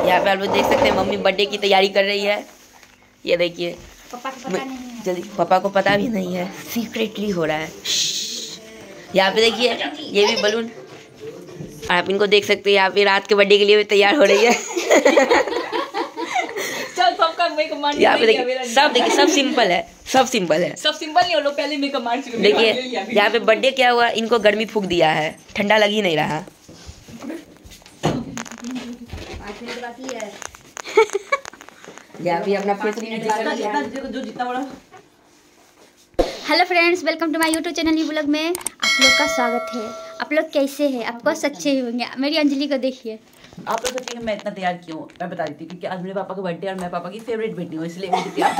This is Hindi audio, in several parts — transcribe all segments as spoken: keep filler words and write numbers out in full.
यहाँ पे आप लोग देख सकते हैं मम्मी बर्थडे की तैयारी कर रही है। ये देखिए पापा को पता नहीं है। जल्दी, पापा को पता भी नहीं है, सीक्रेटली हो रहा है। यहाँ पे देखिए ये भी बलून, आप इनको देख सकते हैं। यहाँ पे रात के बर्थडे के लिए भी तैयार हो रही है। यहाँ पे देखिए सब, देखिए सब सिंपल है, सब सिंपल है, सब सिंपल नहीं। लोग पहले मेकअप मार चुके। देखिए यहाँ पे बर्थडे क्या हुआ, इनको गर्मी फूक दिया है, ठंडा लग ही नहीं रहा। यहाँ पे अपना फेस जो जितना बड़ा। Hello friends, welcome to my YouTube channel ई ब्लॉग में आप लोग का स्वागत है। आप लोग कैसे हैं? आपको अच्छे ही होंगे। मेरी अंजलि को देखिए। आप लोग सोचिए मैं इतना तैयार क्यों, मैं बता देती हूँ क्योंकि आज मेरे पापा का बर्थडे और मैं पापा की फेवरेट बेटी हूँ, इसलिए मैं तैयार।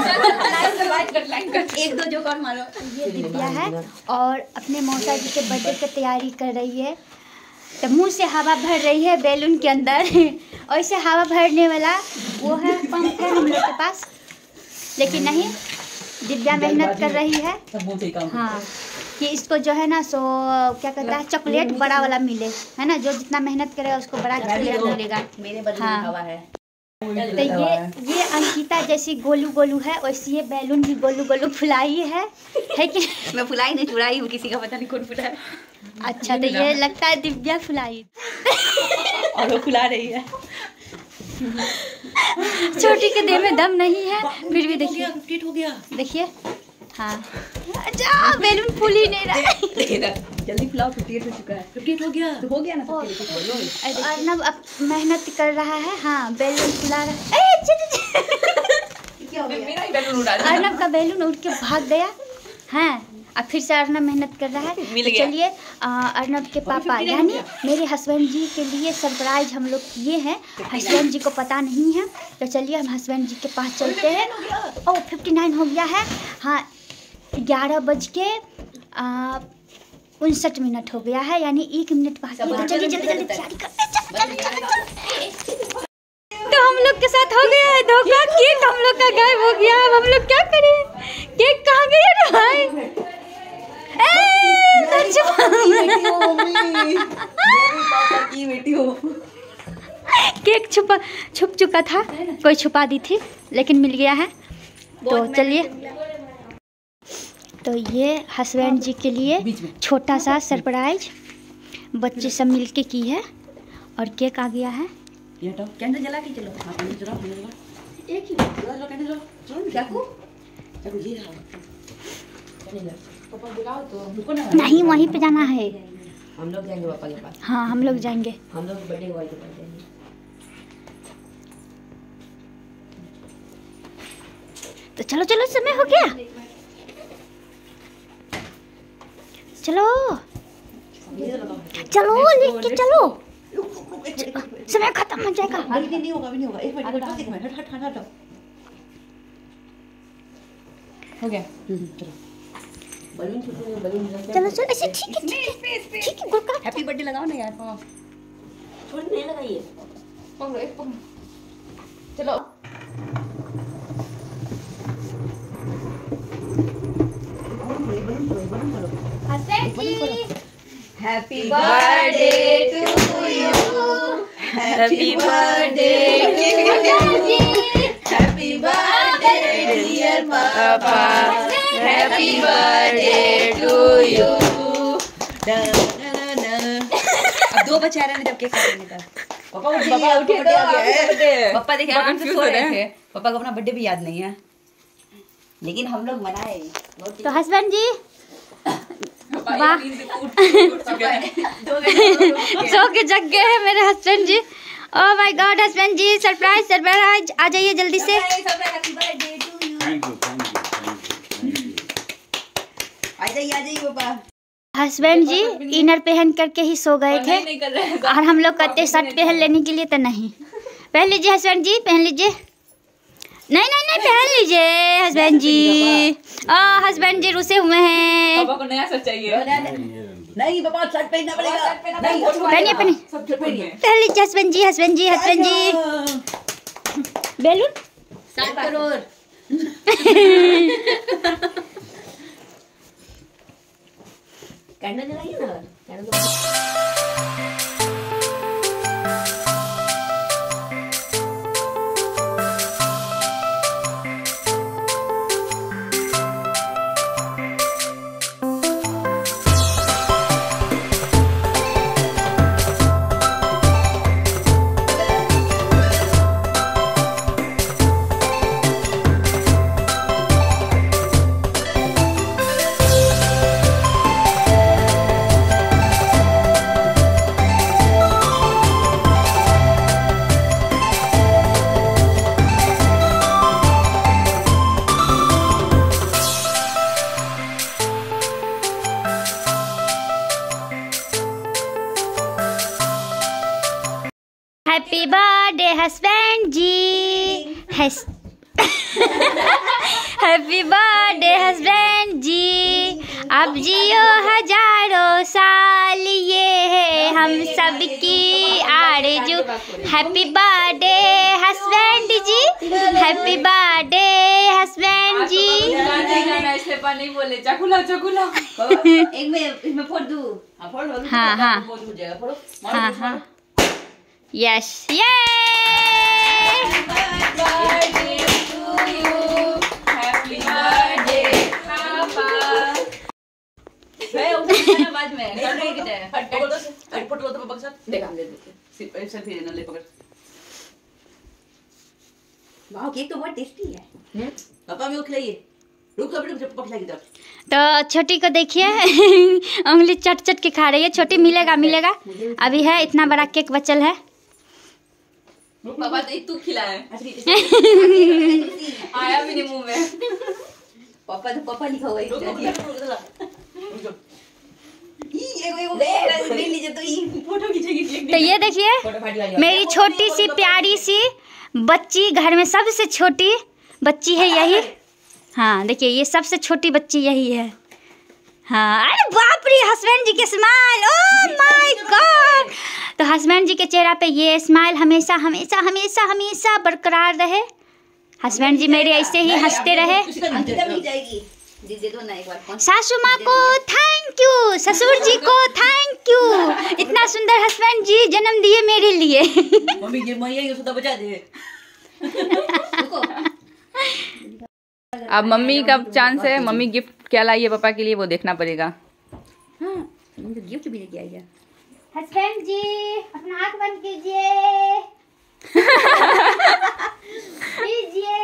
एक दो जो कौन मारो। ये दिव्या है और अपने मौसा जी के बर्थडे की तैयारी कर रही है। तो मुंह से हवा भर रही है बैलून के अंदर। और इसे हवा भरने वाला वो है पंप है हम लोग के पास, लेकिन नहीं, दिव्या मेहनत कर रही है। हाँ, कि इसको जो है ना सो क्या कहता है, चॉकलेट बड़ा वाला मिले, है ना। जो जितना मेहनत करेगा उसको बड़ा चॉकलेट मिलेगा। मेरे बर्थडे में हवा है। तो ये ये अंकिता जैसी गोलू गोलू है, वैसी ये बैलून भी गोलू गोलू फुलाई है, है कि मैं फुलाई नहीं, चुराई हूँ, किसी का पता नहीं कौन फुला है। अच्छा, तो ये लगता है दिव्या फुलाई और वो फुला रही है। छोटी के देह में दम नहीं है, फिर भी देखिए कंप्लीट हो गया। देखिए हाँ, अच्छा बैलून फूल ही नहीं रहा है। जल्दी फुलाओ, फिफ्टी हो चुका है। फिफ्टी हो गया तो हो गया ना। अर्नब अब मेहनत कर रहा है। हाँ, बैलून फुला रहा है। अर्नब का बैलून उड़ के भाग गया। हाँ, अब फिर से अर्नब मेहनत कर रहा है। तो चलिए, अर्नब के पापा यानी मेरे हस्बैंड जी के लिए सरप्राइज हम लोग किए हैं। हस्बैंड जी को पता नहीं है, तो चलिए हम हस्बैंड जी के पास चलते हैं। ओह, फिफ्टी नाइन हो गया है। हाँ, ग्यारह बज के उनसठ मिनट हो गया है, यानी एक मिनट बाकी है। तो चलिए जल्दी जल्दी तैयारी करते हैं। तो हम लोग के साथ हो गया है धोखा। केक हम लोग का गायब हो गया है। हम लोग क्या करें? केक कहाँ गया रे भाई? केक छुपा छुप चुका था, कोई छुपा दी थी, लेकिन मिल गया है। तो चलिए, तो ये हस्बैंड जी के लिए छोटा सा सरप्राइज बच्चे सब मिलके की है, और केक आ गया है। ये तो कैंडल जला के चलो। हां, कैंडल जलाओ, कैंडल जलाओ। एक ही जला लो, कैंडल जलाओ। चलो चाकू चाकू ये रहा कैंडल। पापा बुलाओ तो रुको ना। नहीं, वहीं पे जाना है। हम लोग जाएंगे पापा के पास। हाँ, हम लोग जाएंगे। हम लोग बर्थडे बॉय के पास जाएंगे। तो चलो चलो, समय हो गया, चलो चलो लेके चलो, समय खत्म हो जाएगा। अभी नहीं होगा, अभी नहीं होगा। एक मिनट, एक मिनट, हट हट हट हट। हो गया। चलो बलून छोटे बलून। चलो चलो, ऐसे ठीक है, ठीक है, ठीक है। गुड़का हैप्पी बर्थडे लगाओ ना यार। हां, छोड़ नहीं लगाइए। पकड़ो, एक पकड़ो। चलो happy birthday to you, happy birthday, happy birthday dear पापा, हैप्पी बर्थडे टू यू। अब दो बच्चे आ रहे हैं जब केक काटेंगे तब। पापा उठे, पापा उठे। पापा देखिए आराम से सो रहे थे। पापा को अपना बर्थडे भी याद नहीं है, लेकिन हम लोग मनाए। तो हस्बैंड जी वाह, सो के जग गए हैं मेरे हस्बैंड जी। ओह माय गॉड, हस्बैंड जी सरप्राइज सरप्राइज, आ जाइए जल्दी से। आ जाइए आ जाइए पापा। हस्बैंड जी इनर पहन करके ही सो गए थे, और हम लोग कहते शर्ट पहन लेने के लिए, तो नहीं। पहन लीजिए हस्बैंड जी, पहन लीजिए। नहीं नहीं नहीं, पहन लीजिए हस्बैंड जी। आ हस्बैंड जी रुसे हुए हैं। पापा को नया शर्ट चाहिए। नहीं पापा, शर्ट पहनना पड़ेगा। नहीं, पहनिए पहनिए, सब शर्ट पहनिए। पहन लीजिए हस्बैंड जी, हस्बैंड जी, हस्बैंड जी। बैलून सात करोड़। कैंडल जलाइए ना, कैंडल। हैप्पी बर्थडे हस्बैंड जी। हैप्पी बर्थडे हस्बैंड जी, अब जियो हजारों साल, ये है हम सबकी आरज़ू। हैप्पी बर्थडे हस्बैंड जी, हैप्पी बर्थडे हस्बैंड जी। इसलिए पर नहीं बोले चकुला चकुला एक में इसमें फोड़ दूं। हां फोड़ दो। हाँ हाँ फोड़ हो जाएगा। फोड़ो। हाँ हाँ यस ये बाद में करने की है। हट पकड़ दो हट पकड़ दो पापा के साथ देख हम ले लेते सेल्फी लेना ले पकड़। वाओ केक तो बहुत टेस्टी है। पापा मैं खिलाइए रुक कब रुक पापा खिलाएगी तब। तो छोटी को देखिए उंगली चट चट के खा रही है। छोटी मिलेगा मिलेगा अभी है, इतना बड़ा केक बचल है। पापा तो तू खिलाए आया भी नहीं मुंह में। पापा तो पापा लिखा हुआ है। तो ये देखिए मेरी छोटी सी प्यारी सी बच्ची, घर में सबसे छोटी बच्ची है यही। हाँ देखिए ये सबसे छोटी बच्ची यही है। हाँ अरे बाप रे हस्बैंड जी के स्माइल, ओह माय गॉड। तो हस्बैंड जी के चेहरा पे ये स्माइल हमेशा हमेशा हमेशा हमेशा बरकरार रहे। हस्बैंड जी मेरे ऐसे ही हंसते रहे। सासू माँ को थैंक यू, ससुर जी को थैंक यू, इतना सुंदर हस्बैंड जी जन्म दिए मेरे लिए। मम्मी ये मैया ये सुधा बचा दे। अब मम्मी का चांस है। मम्मी गिफ्ट क्या लाई है पापा के लिए वो देखना पड़ेगा। हाँ मुझे गिफ्ट भी लेके आई है। हस्बैंड जी अपना आँख बंद कीजिए कीजिए।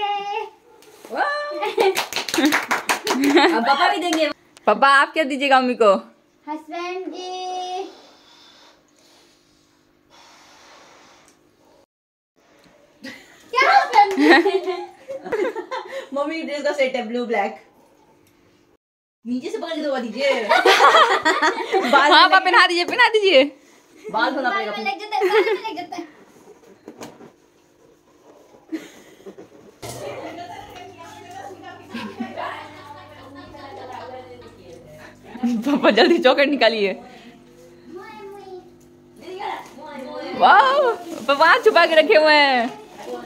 अब पापा भी देंगे। पापा आप क्या दीजिएगा मम्मी को? हस्बैंड जी क्या हस्बैंड मम्मी ड्रेस का सेट है ब्लू ब्लैक। नीचे से पकड़ के दबा दीजिए। हाँ पापा पहना दीजिए पहना दीजिए। बाल धोना बाल पड़ेगा। में लग जाता है, बाल में लग जाता है। पापा जल्दी चॉकलेट निकालिए। वाह पापा छुपा के रखे हुए हैं।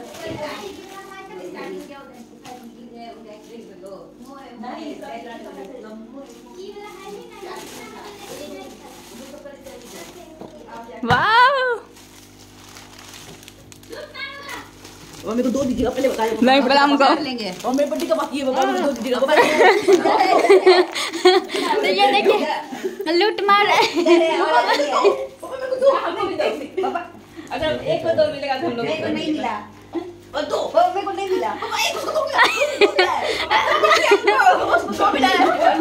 वाह और मेरे को दो दीजिएगा पहले बताइए। नहीं पहले हमको लेंगे और मेरे बर्थडे का बाकी है पापा मुझे दो दीजिएगा। तो ये देखिए लूट मार पापा मेरे को दो हमको भी दो। पापा अगर एक को दो मिलेगा तो हम लोग मेरे को नहीं मिला और दो पापा मेरे को नहीं मिला। पापा एक उसको दो मिला। उसको दो मिला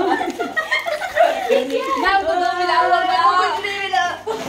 ना वो दो मिला वो कुछ नहीं मिला।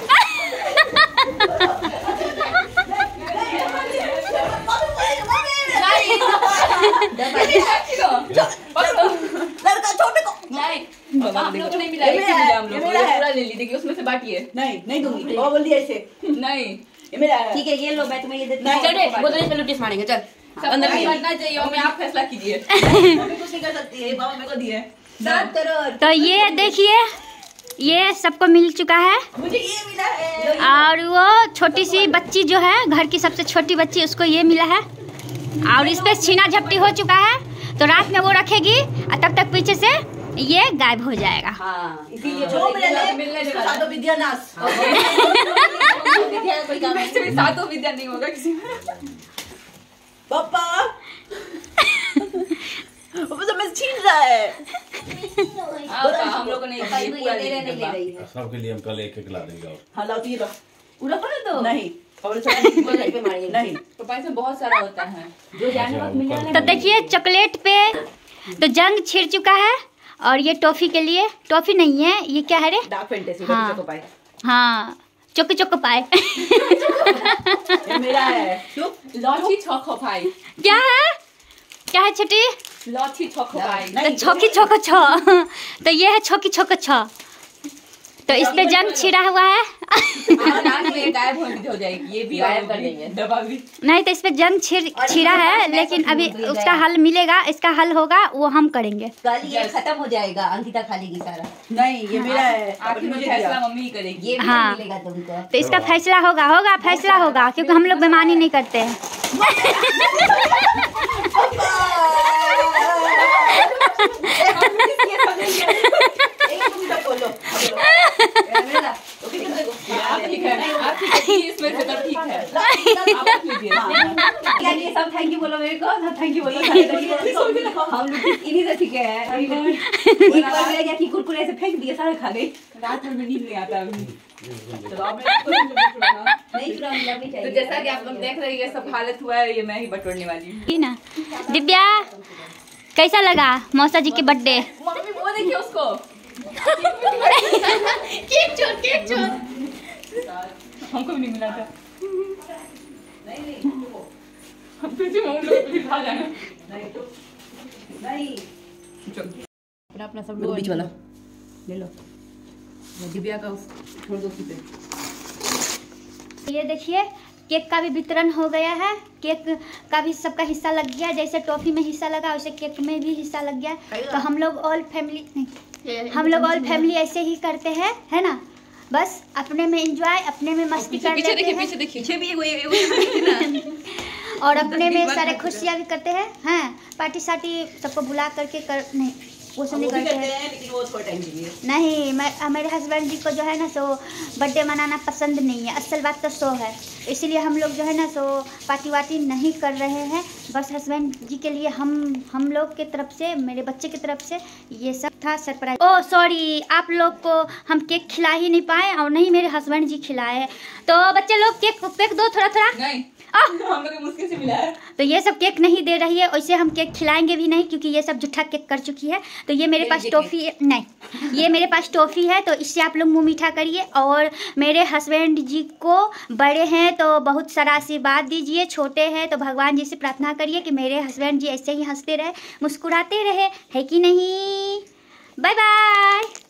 लड़का छोटे को नहीं पापा हम लोग को नहीं मिला। एक ही मिला हम लोग को। पूरा ले ली देखिए उसमें से बाकी है। नहीं नहीं दूंगी। पापा बोल दिया ऐसे नहीं ये मेरा है। ठीक है ये लो मैं तुम्हें ये देती हूँ। चल रे वो तो पे लुटिस मारेंगे चल अंदर नहीं करना चाहिए और मैं आप फैसला कीजिए। मम्मी कुछ नहीं कर सकती है। पापा मेरे को दिए सात करोड़। तो ये देखिए ये सबको मिल चुका है। मुझे ये मिला है। और वो छोटी सी बच्ची जो है घर की सबसे छोटी बच्ची उसको ये मिला है। और इस पे छीना झपटी हो चुका है तो रात में वो रखेगी और तब तक पीछे से ये गायब हो जाएगा। हाँ इसीलिए जो मिले मिलने सातों विद्या नाश। विद्या कोई काम नहीं। सातों विद्या नहीं होगा किसी में। पापा पापा तो मैं छीन रहा है। हम लोग को नहीं पूरा ले रही है। सबके लिए हम कल एक एक ला देंगे। और हाँ लाओ ये लो। पूरा पड़ा तो नहीं नहीं पापा इसमें बहुत सारा होता है जो जाने वक्त मिल जाने। तो देखिए चॉकलेट पे तो जंग छिड़ चुका है। और ये टॉफी के लिए टॉफी नहीं है ये क्या है रे? डार्क फैंटेसी हाँ। चोको पाए। हाँ चोको चोको पाए। ये मेरा है। लॉची छोको पाई। क्या है क्या है छोटी? लॉची छोको पाई। तो छोकी छोको छो। तो ये है छोकी छोको छो। तो इस पे जंग छिड़ा हुआ है। गायब होने हो जाएगी, ये भी गायब कर देंगे दबा भी। नहीं तो इस पे जंग छिड़ छिड़ा है, लेकिन अभी उसका हल मिलेगा, इसका हल होगा वो हम करेंगे। कल ये खत्म हो जाएगा, अंकिता खा लेगी सारा। नहीं ये मेरा है, आखिर में फैसला मम्मी ही करेगी। ये भी हाँ। मिलेगा तुमको। तो इसका फैसला होगा होगा फैसला होगा, क्योंकि हम लोग बेईमानी नहीं करते हैं। इसमें से तो ठीक है। सब थैंक यू बोलो मेरे को, सब थैंक यू बोलो। हम लोग इन्हीं से सीखे हैं। एक बार मेरा क्या कि कुरकुरे से फेंक दिए, सारे खा गए। रात में नींद नहीं आता अभी। नहीं चुरा मिला भी तो चाहिए। जैसा कि आप लोग देख रहे हैं, ये सब हालत हुआ है, ये मैं ही बटोरने वाली हूँ। ठीक ना दिव्या, कैसा लगा मौसा जी के बर्थडे? मम्मी वो देखिए उसको। केक चोर केक चोर। हमको भी नहीं मिला था। हम तुझे हम लोग भी खा जाएंगे। नहीं अपना अपना सब लोग बीच वाला ले लो। दिव्या का छोड़ दो पे। ये देखिए केक का भी वितरण हो गया है। केक का भी सबका हिस्सा लग गया, जैसे टॉफी में हिस्सा लगा वैसे केक में भी हिस्सा लग गया। तो हम लोग ऑल फैमिली नहीं, हम लोग ऑल फैमिली ऐसे ही करते हैं, है ना। बस अपने में एंजॉय, अपने में मस्ती कर लेते हैं पीछे देखिए, पीछे भी वो ये और अपने में सारे खुशियाँ भी करते हैं। हाँ, पार्टी सार्टी सबको बुला करके कर नहीं वो सब नहीं करते हैं, लेकिन वो थोड़ा टाइम के लिए। नहीं। मैं मेरे हस्बैंड जी को जो है ना सो बर्थडे मनाना पसंद नहीं है। असल बात तो सो है, इसीलिए हम लोग जो है ना सो पार्टी वार्टी नहीं कर रहे हैं। बस हस्बैंड जी के लिए हम हम लोग के तरफ से, मेरे बच्चे की तरफ से ये सब था सरप्राइज। ओह सॉरी, आप लोग को हम केक खिला ही नहीं पाए और नहीं मेरे हस्बैंड जी खिलाए। तो बच्चे लोग केक केक दो थोड़ा थोड़ा। नहीं आ! हम लोग मुश्किल से मिला है। तो ये सब केक नहीं दे रही है, वैसे हम केक खिलाएंगे भी नहीं क्योंकि ये सब जूठा केक कर चुकी है। तो ये मेरे पास टॉफ़ी है, नहीं ये मेरे पास टॉफ़ी है, तो इससे आप लोग मुंह मीठा करिए। और मेरे हस्बैंड जी को बड़े हैं तो बहुत सारा आशीर्वाद दीजिए, छोटे हैं तो भगवान जी से प्रार्थना करिए कि मेरे हस्बैंड जी ऐसे ही हंसते रहे, मुस्कुराते रहे, है कि नहीं। Bye bye.